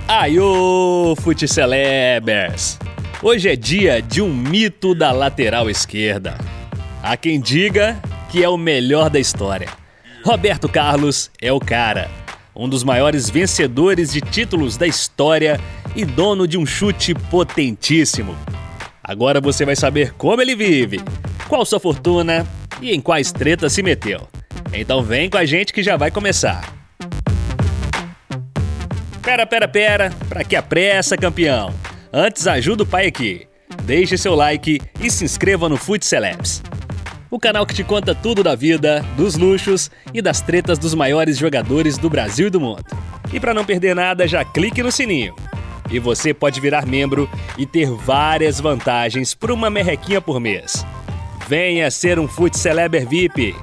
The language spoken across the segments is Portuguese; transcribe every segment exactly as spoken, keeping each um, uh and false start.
Aiô, Futcelebers! Hoje é dia de um mito da lateral esquerda. Há quem diga que é o melhor da história. Roberto Carlos é o cara, um dos maiores vencedores de títulos da história e dono de um chute potentíssimo. Agora você vai saber como ele vive, qual sua fortuna e em quais tretas se meteu. Então vem com a gente que já vai começar. Pera, pera, pera, pra que a pressa, campeão? Antes ajuda o pai aqui. Deixe seu like e se inscreva no Futcelebs, o canal que te conta tudo da vida, dos luxos e das tretas dos maiores jogadores do Brasil e do mundo. E pra não perder nada, já clique no sininho. E você pode virar membro e ter várias vantagens por uma merrequinha por mês. Venha ser um Futceleber V I P!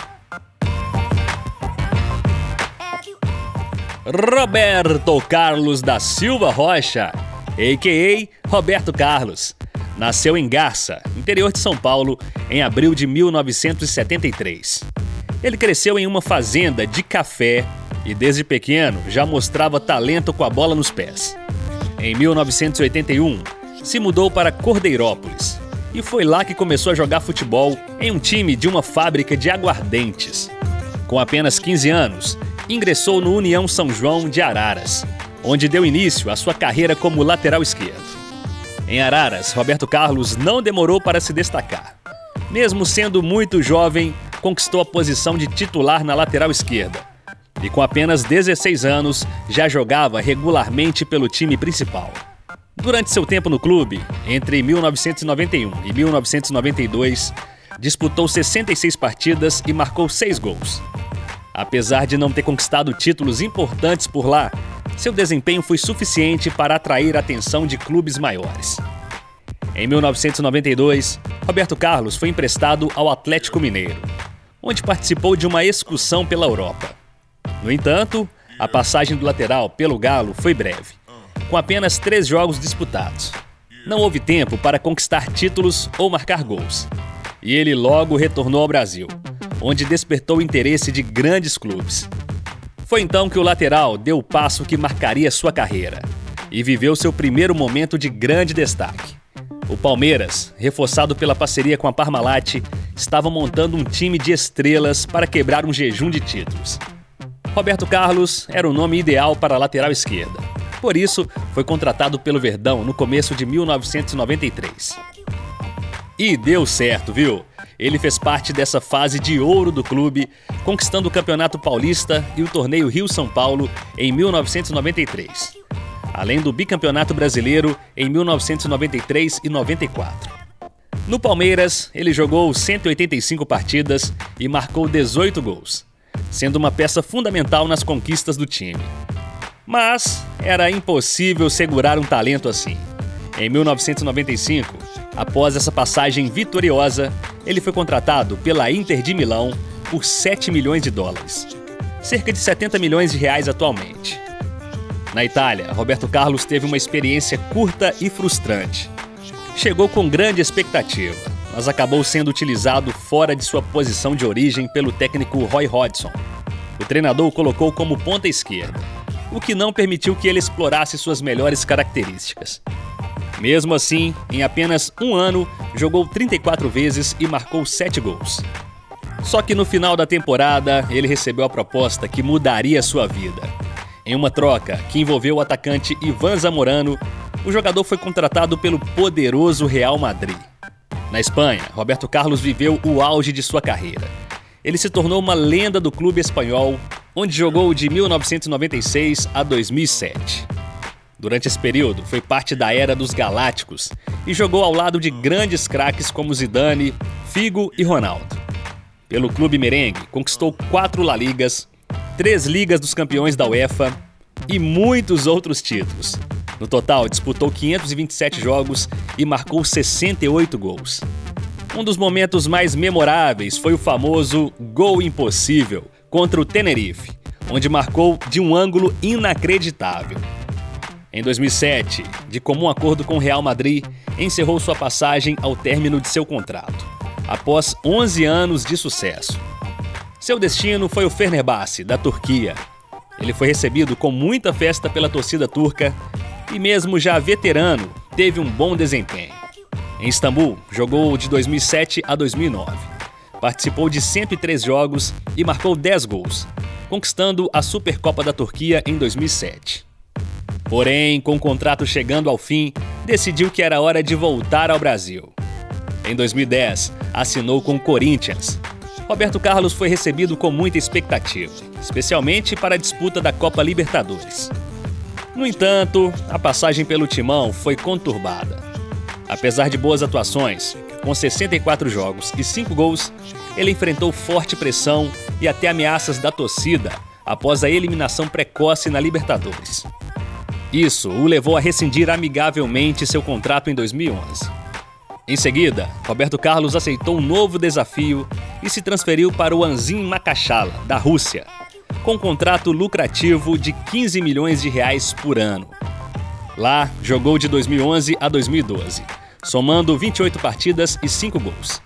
Roberto Carlos da Silva Rocha, a k a. Roberto Carlos, nasceu em Garça, interior de São Paulo, em abril de mil novecentos e setenta e três. Ele cresceu em uma fazenda de café e desde pequeno já mostrava talento com a bola nos pés. Em mil novecentos e oitenta e um, se mudou para Cordeirópolis e foi lá que começou a jogar futebol em um time de uma fábrica de aguardentes. Com apenas quinze anos, ingressou no União São João de Araras, onde deu início à sua carreira como lateral esquerdo. Em Araras, Roberto Carlos não demorou para se destacar. Mesmo sendo muito jovem, conquistou a posição de titular na lateral esquerda. E com apenas dezesseis anos, já jogava regularmente pelo time principal. Durante seu tempo no clube, entre mil novecentos e noventa e um e mil novecentos e noventa e dois, disputou sessenta e seis partidas e marcou seis gols. Apesar de não ter conquistado títulos importantes por lá, seu desempenho foi suficiente para atrair a atenção de clubes maiores. Em mil novecentos e noventa e dois, Roberto Carlos foi emprestado ao Atlético Mineiro, onde participou de uma excursão pela Europa. No entanto, a passagem do lateral pelo Galo foi breve, com apenas três jogos disputados. Não houve tempo para conquistar títulos ou marcar gols, e ele logo retornou ao Brasil, onde despertou o interesse de grandes clubes. Foi então que o lateral deu o passo que marcaria sua carreira e viveu seu primeiro momento de grande destaque. O Palmeiras, reforçado pela parceria com a Parmalat, estava montando um time de estrelas para quebrar um jejum de títulos. Roberto Carlos era o nome ideal para a lateral esquerda. Por isso, foi contratado pelo Verdão no começo de mil novecentos e noventa e três. E deu certo, viu? Ele fez parte dessa fase de ouro do clube, conquistando o Campeonato Paulista e o Torneio Rio-São Paulo em mil novecentos e noventa e três, além do Bicampeonato Brasileiro em mil novecentos e noventa e três e noventa e quatro. No Palmeiras, ele jogou cento e oitenta e cinco partidas e marcou dezoito gols, sendo uma peça fundamental nas conquistas do time. Mas era impossível segurar um talento assim. Em mil novecentos e noventa e cinco, após essa passagem vitoriosa, ele foi contratado pela Inter de Milão por sete milhões de dólares, cerca de setenta milhões de reais atualmente. Na Itália, Roberto Carlos teve uma experiência curta e frustrante. Chegou com grande expectativa, mas acabou sendo utilizado fora de sua posição de origem pelo técnico Roy Hodgson. O treinador o colocou como ponta esquerda, o que não permitiu que ele explorasse suas melhores características. Mesmo assim, em apenas um ano, jogou trinta e quatro vezes e marcou sete gols. Só que no final da temporada, ele recebeu a proposta que mudaria sua vida. Em uma troca que envolveu o atacante Ivan Zamorano, o jogador foi contratado pelo poderoso Real Madrid. Na Espanha, Roberto Carlos viveu o auge de sua carreira. Ele se tornou uma lenda do clube espanhol, onde jogou de mil novecentos e noventa e seis a dois mil e sete. Durante esse período, foi parte da era dos Galácticos e jogou ao lado de grandes craques como Zidane, Figo e Ronaldo. Pelo clube merengue, conquistou quatro La Ligas, três Ligas dos Campeões da UEFA e muitos outros títulos. No total, disputou quinhentos e vinte e sete jogos e marcou sessenta e oito gols. Um dos momentos mais memoráveis foi o famoso Gol Impossível contra o Tenerife, onde marcou de um ângulo inacreditável. Em dois mil e sete, de comum acordo com o Real Madrid, encerrou sua passagem ao término de seu contrato, após onze anos de sucesso. Seu destino foi o Fenerbahçe, da Turquia. Ele foi recebido com muita festa pela torcida turca e mesmo já veterano, teve um bom desempenho. Em Istambul, jogou de dois mil e sete a dois mil e nove. Participou de cento e três jogos e marcou dez gols, conquistando a Supercopa da Turquia em dois mil e sete. Porém, com o contrato chegando ao fim, decidiu que era hora de voltar ao Brasil. Em dois mil e dez, assinou com o Corinthians. Roberto Carlos foi recebido com muita expectativa, especialmente para a disputa da Copa Libertadores. No entanto, a passagem pelo Timão foi conturbada. Apesar de boas atuações, com sessenta e quatro jogos e cinco gols, ele enfrentou forte pressão e até ameaças da torcida após a eliminação precoce na Libertadores. Isso o levou a rescindir amigavelmente seu contrato em dois mil e onze. Em seguida, Roberto Carlos aceitou um novo desafio e se transferiu para o Anzin Makachala, da Rússia, com um contrato lucrativo de quinze milhões de reais por ano. Lá, jogou de dois mil e onze a dois mil e doze, somando vinte e oito partidas e cinco gols.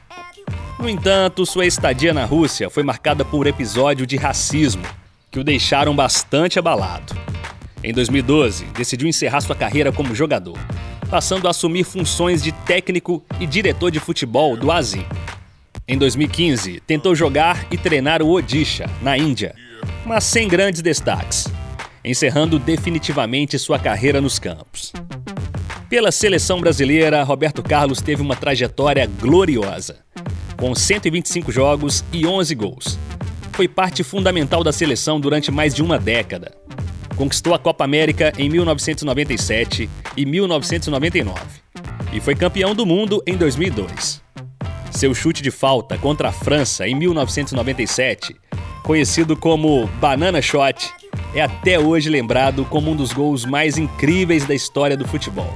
No entanto, sua estadia na Rússia foi marcada por um episódio de racismo que o deixaram bastante abalado. Em dois mil e doze, decidiu encerrar sua carreira como jogador, passando a assumir funções de técnico e diretor de futebol do Anzin. Em dois mil e quinze, tentou jogar e treinar o Odisha, na Índia, mas sem grandes destaques, encerrando definitivamente sua carreira nos campos. Pela seleção brasileira, Roberto Carlos teve uma trajetória gloriosa, com cento e vinte e cinco jogos e onze gols. Foi parte fundamental da seleção durante mais de uma década. Conquistou a Copa América em mil novecentos e noventa e sete e mil novecentos e noventa e nove e foi campeão do mundo em dois mil e dois. Seu chute de falta contra a França em mil novecentos e noventa e sete, conhecido como Banana Shot, é até hoje lembrado como um dos gols mais incríveis da história do futebol.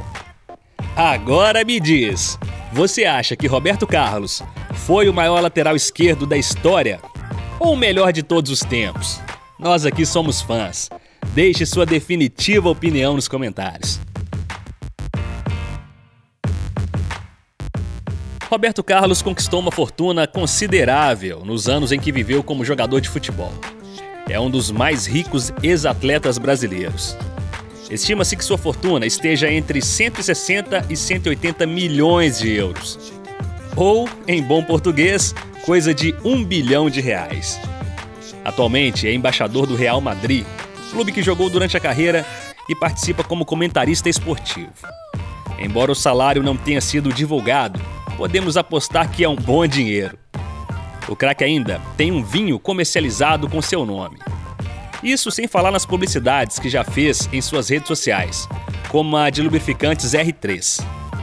Agora me diz, você acha que Roberto Carlos foi o maior lateral esquerdo da história ou o melhor de todos os tempos? Nós aqui somos fãs. Deixe sua definitiva opinião nos comentários. Roberto Carlos conquistou uma fortuna considerável nos anos em que viveu como jogador de futebol. É um dos mais ricos ex-atletas brasileiros. Estima-se que sua fortuna esteja entre cento e sessenta e cento e oitenta milhões de euros. Ou, em bom português, coisa de um bilhão de reais. Atualmente é embaixador do Real Madrid, clube que jogou durante a carreira e participa como comentarista esportivo. Embora o salário não tenha sido divulgado, podemos apostar que é um bom dinheiro. O craque ainda tem um vinho comercializado com seu nome. Isso sem falar nas publicidades que já fez em suas redes sociais, como a de lubrificantes R três.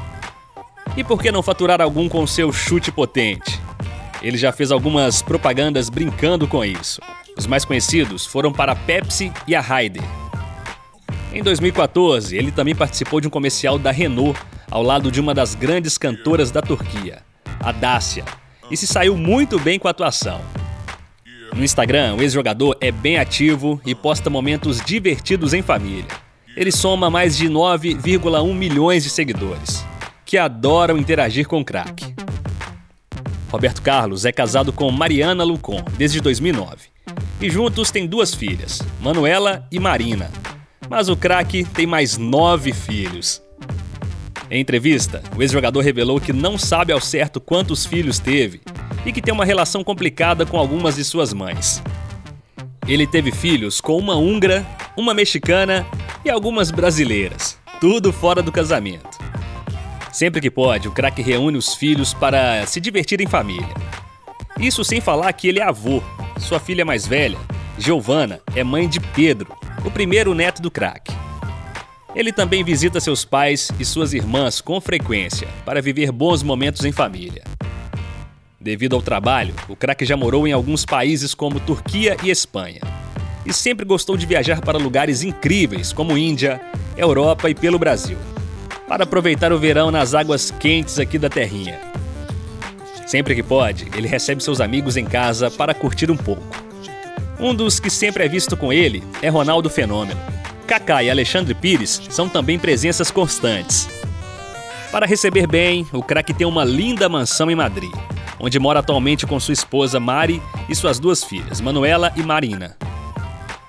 E por que não faturar algum com seu chute potente? Ele já fez algumas propagandas brincando com isso. Os mais conhecidos foram para a Pepsi e a Raider. Em dois mil e quatorze, ele também participou de um comercial da Renault ao lado de uma das grandes cantoras da Turquia, a Dacia, e se saiu muito bem com a atuação. No Instagram, o ex-jogador é bem ativo e posta momentos divertidos em família. Ele soma mais de nove vírgula um milhões de seguidores, que adoram interagir com o craque. Roberto Carlos é casado com Mariana Lucon desde dois mil e nove. E juntos têm duas filhas, Manuela e Marina. Mas o craque tem mais nove filhos. Em entrevista, o ex-jogador revelou que não sabe ao certo quantos filhos teve e que tem uma relação complicada com algumas de suas mães. Ele teve filhos com uma húngara, uma mexicana e algumas brasileiras, tudo fora do casamento. Sempre que pode, o craque reúne os filhos para se divertir em família. Isso sem falar que ele é avô. Sua filha mais velha, Giovana, é mãe de Pedro, o primeiro neto do craque. Ele também visita seus pais e suas irmãs com frequência para viver bons momentos em família. Devido ao trabalho, o craque já morou em alguns países como Turquia e Espanha. E sempre gostou de viajar para lugares incríveis como Índia, Europa e pelo Brasil, para aproveitar o verão nas águas quentes aqui da terrinha. Sempre que pode, ele recebe seus amigos em casa para curtir um pouco. Um dos que sempre é visto com ele é Ronaldo Fenômeno. Kaká e Alexandre Pires são também presenças constantes. Para receber bem, o craque tem uma linda mansão em Madrid, onde mora atualmente com sua esposa Mari e suas duas filhas, Manuela e Marina.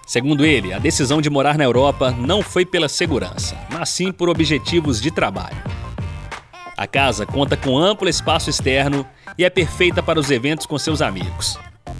Segundo ele, a decisão de morar na Europa não foi pela segurança, mas sim por objetivos de trabalho. A casa conta com amplo espaço externo e é perfeita para os eventos com seus amigos.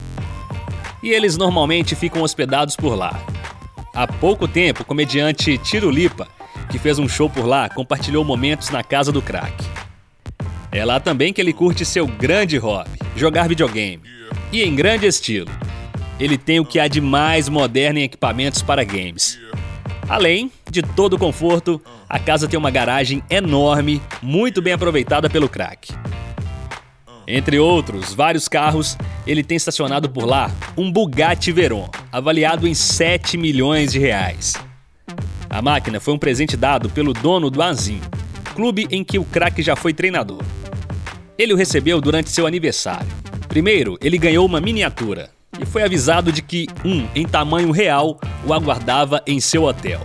E eles normalmente ficam hospedados por lá. Há pouco tempo, o comediante Tiro Lipa, que fez um show por lá, compartilhou momentos na casa do craque. É lá também que ele curte seu grande hobby, jogar videogame. E em grande estilo. Ele tem o que há de mais moderno em equipamentos para games. Além de todo o conforto, a casa tem uma garagem enorme, muito bem aproveitada pelo craque. Entre outros vários carros, ele tem estacionado por lá um Bugatti Veyron, avaliado em sete milhões de reais. A máquina foi um presente dado pelo dono do Anzin, clube em que o craque já foi treinador. Ele o recebeu durante seu aniversário. Primeiro, ele ganhou uma miniatura e foi avisado de que um em tamanho real o aguardava em seu hotel.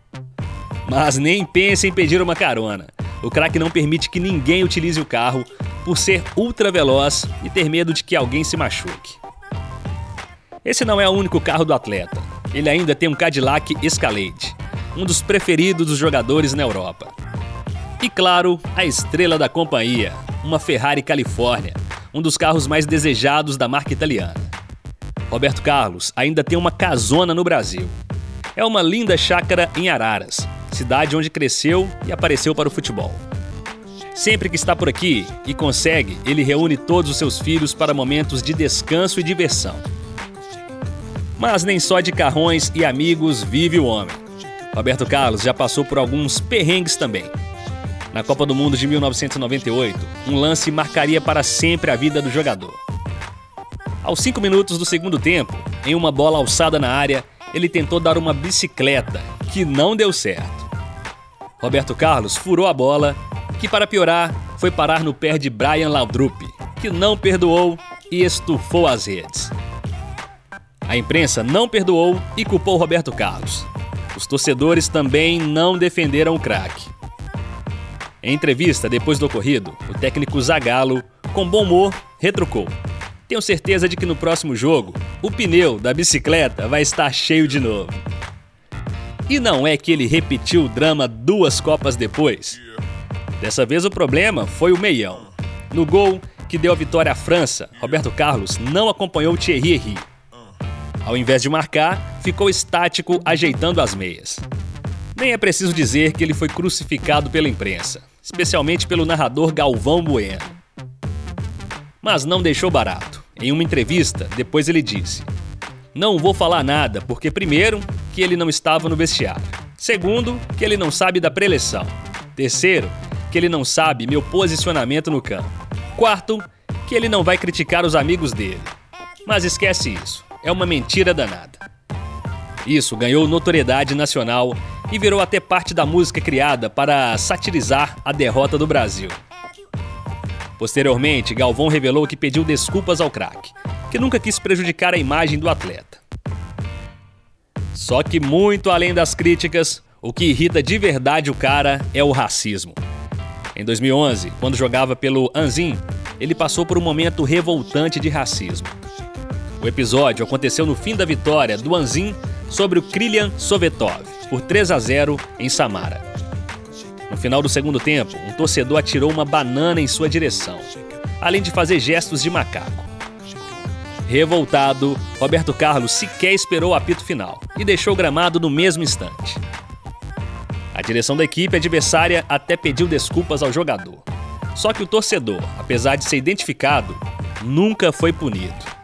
Mas nem pense em pedir uma carona. O craque não permite que ninguém utilize o carro por ser ultra veloz e ter medo de que alguém se machuque. Esse não é o único carro do atleta. Ele ainda tem um Cadillac Escalade, um dos preferidos dos jogadores na Europa. E claro, a estrela da companhia, uma Ferrari Califórnia, um dos carros mais desejados da marca italiana. Roberto Carlos ainda tem uma casona no Brasil. É uma linda chácara em Araras, cidade onde cresceu e apareceu para o futebol. Sempre que está por aqui e consegue, ele reúne todos os seus filhos para momentos de descanso e diversão. Mas nem só de carrões e amigos vive o homem. Roberto Carlos já passou por alguns perrengues também. Na Copa do Mundo de mil novecentos e noventa e oito, um lance marcaria para sempre a vida do jogador. Aos cinco minutos do segundo tempo, em uma bola alçada na área, ele tentou dar uma bicicleta, que não deu certo. Roberto Carlos furou a bola, que para piorar, foi parar no pé de Brian Laudrup, que não perdoou e estufou as redes. A imprensa não perdoou e culpou Roberto Carlos. Os torcedores também não defenderam o craque. Em entrevista depois do ocorrido, o técnico Zagallo, com bom humor, retrucou: "Tenho certeza de que no próximo jogo, o pneu da bicicleta vai estar cheio de novo." E não é que ele repetiu o drama duas Copas depois? Dessa vez o problema foi o meião. No gol que deu a vitória à França, Roberto Carlos não acompanhou Thierry Henry. Ao invés de marcar, ficou estático ajeitando as meias. Nem é preciso dizer que ele foi crucificado pela imprensa, especialmente pelo narrador Galvão Bueno. Mas não deixou barato. Em uma entrevista, depois ele disse: "Não vou falar nada porque, primeiro, que ele não estava no vestiário. Segundo, que ele não sabe da preleção. Terceiro, que ele não sabe meu posicionamento no campo. Quarto, que ele não vai criticar os amigos dele. Mas esquece isso, é uma mentira danada." Isso ganhou notoriedade nacional e virou até parte da música criada para satirizar a derrota do Brasil. Posteriormente, Galvão revelou que pediu desculpas ao craque, que nunca quis prejudicar a imagem do atleta. Só que muito além das críticas, o que irrita de verdade o cara é o racismo. Em dois mil e onze, quando jogava pelo Anzin, ele passou por um momento revoltante de racismo. O episódio aconteceu no fim da vitória do Anzin sobre o Krylian Sovetov, por três a zero em Samara. No final do segundo tempo, um torcedor atirou uma banana em sua direção, além de fazer gestos de macaco. Revoltado, Roberto Carlos sequer esperou o apito final e deixou o gramado no mesmo instante. A direção da equipe adversária até pediu desculpas ao jogador. Só que o torcedor, apesar de ser identificado, nunca foi punido.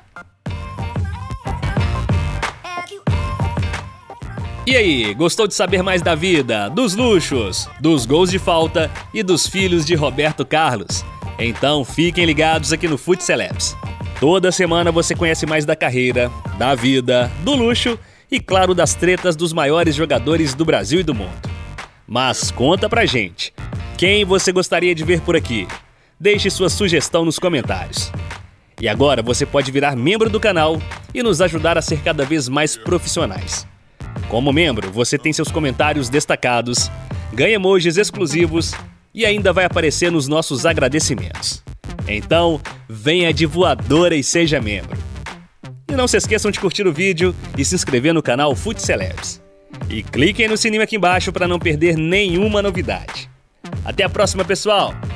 E aí, gostou de saber mais da vida, dos luxos, dos gols de falta e dos filhos de Roberto Carlos? Então fiquem ligados aqui no Fut Celebs. Toda semana você conhece mais da carreira, da vida, do luxo e, claro, das tretas dos maiores jogadores do Brasil e do mundo. Mas conta pra gente, quem você gostaria de ver por aqui? Deixe sua sugestão nos comentários. E agora você pode virar membro do canal e nos ajudar a ser cada vez mais profissionais. Como membro, você tem seus comentários destacados, ganha emojis exclusivos e ainda vai aparecer nos nossos agradecimentos. Então, venha de voadora e seja membro. E não se esqueçam de curtir o vídeo e se inscrever no canal FutCelebs. E cliquem no sininho aqui embaixo para não perder nenhuma novidade. Até a próxima, pessoal!